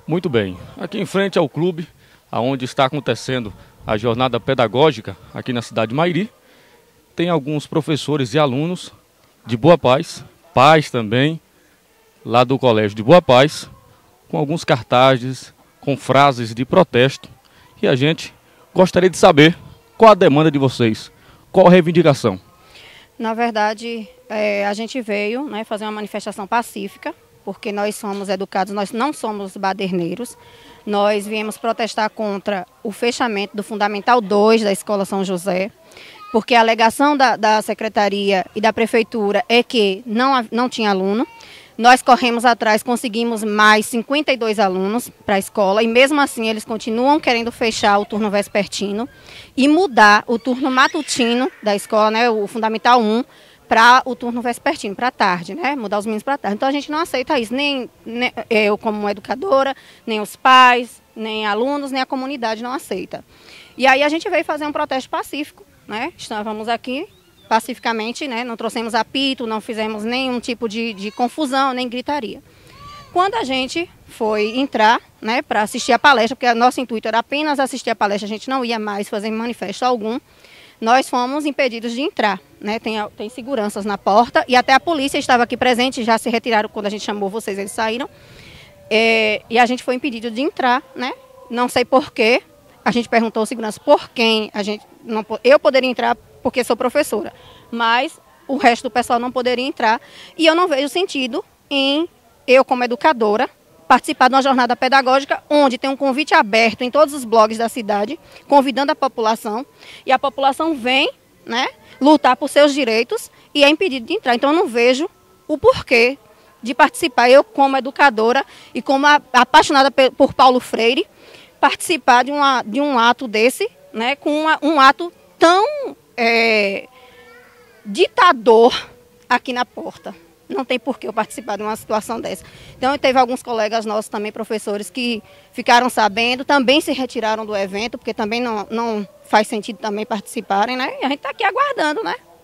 Muito bem. Aqui em frente ao clube, onde está acontecendo a jornada pedagógica aqui na cidade de Mairi, tem alguns professores e alunos de Boa Paz, pais também, lá do Colégio de Boa Paz, com alguns cartazes, com frases de protesto. E a gente gostaria de saber qual a demanda de vocês, qual a reivindicação. Na verdade, a gente veio, né, fazer uma manifestação pacífica, porque nós somos educados, nós não somos baderneiros. Nós viemos protestar contra o fechamento do Fundamental 2 da Escola São José, porque a alegação da Secretaria e da Prefeitura é que não tinha aluno. Nós corremos atrás, conseguimos mais 52 alunos para a escola e mesmo assim eles continuam querendo fechar o turno vespertino e mudar o turno matutino da escola, né, o Fundamental 1, para o turno vespertino, para a tarde, né? Mudar os meninos para a tarde. Então a gente não aceita isso, nem eu como educadora, nem os pais, nem alunos, nem a comunidade não aceita. E aí a gente veio fazer um protesto pacífico, né? Estávamos aqui pacificamente, né? Não trouxemos apito, não fizemos nenhum tipo de confusão, nem gritaria. Quando a gente foi entrar, né, para assistir a palestra, porque o nosso intuito era apenas assistir a palestra, a gente não ia mais fazer manifesto algum, nós fomos impedidos de entrar, né? Tem seguranças na porta e até a polícia estava aqui presente, já se retiraram quando a gente chamou vocês, eles saíram. E a gente foi impedido de entrar, né? Não sei porquê, a gente perguntou ao segurança por quem eu poderia entrar porque sou professora, mas o resto do pessoal não poderia entrar e eu não vejo sentido em eu como educadora participar de uma jornada pedagógica onde tem um convite aberto em todos os blogs da cidade, convidando a população, e a população vem, né, lutar por seus direitos e é impedido de entrar. Então eu não vejo o porquê de participar, eu como educadora e como apaixonada por Paulo Freire, participar de um ato desse, né, com um ato tão ditador aqui na porta. Não tem por que eu participar de uma situação dessa. Então, teve alguns colegas nossos também, professores, que ficaram sabendo, também se retiraram do evento, porque também não faz sentido também participarem, né? E a gente está aqui aguardando, né?